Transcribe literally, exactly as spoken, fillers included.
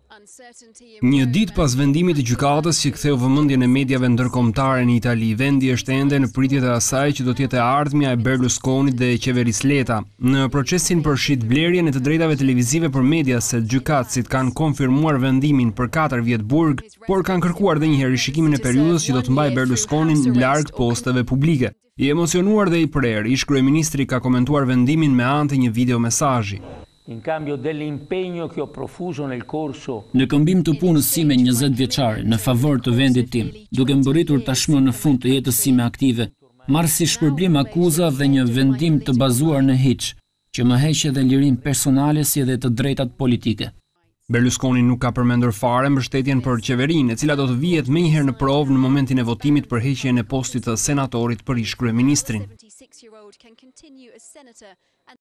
Një ditë pas vendimit të gjykatës që ktheu vëmendjen e mediave ndërkombëtare në Itali, vendi është ende në pritje të asaj që do të jetë e ardhmja e Berlusconit dhe e qeverisë Leta. Në procesin për shitblerjen e të drejtave televizive për Mediaset, gjykatësit kanë konfirmuar vendimin për katër vjet burg, por kanë kërkuar edhe një herë rishikimin e periudhës që do të mbajë Berlusconin larg posteve publike. I emocionuar dhe i prerë, ish kryeministri ka komentuar vendimin me anë të një videomesazhi. In cambio dell'impegno che ho profuso nel corso. Në këmbim të punës sime njëzet vjeçare në favor të vendit tim, duke mbërritur tashmë në fund të jetës sime aktive, marr si shpërblim akuza dhe një vendim të bazuar në hiç, që më heq edhe lirinë personale si edhe të drejtat politike. Berlusconi nuk ka përmendur fare mbështetjen për qeverinë, e cila do të vihet menjëherë në provë në momentin e votimit për heqjen e postit të senatorit për ish kryeministrin.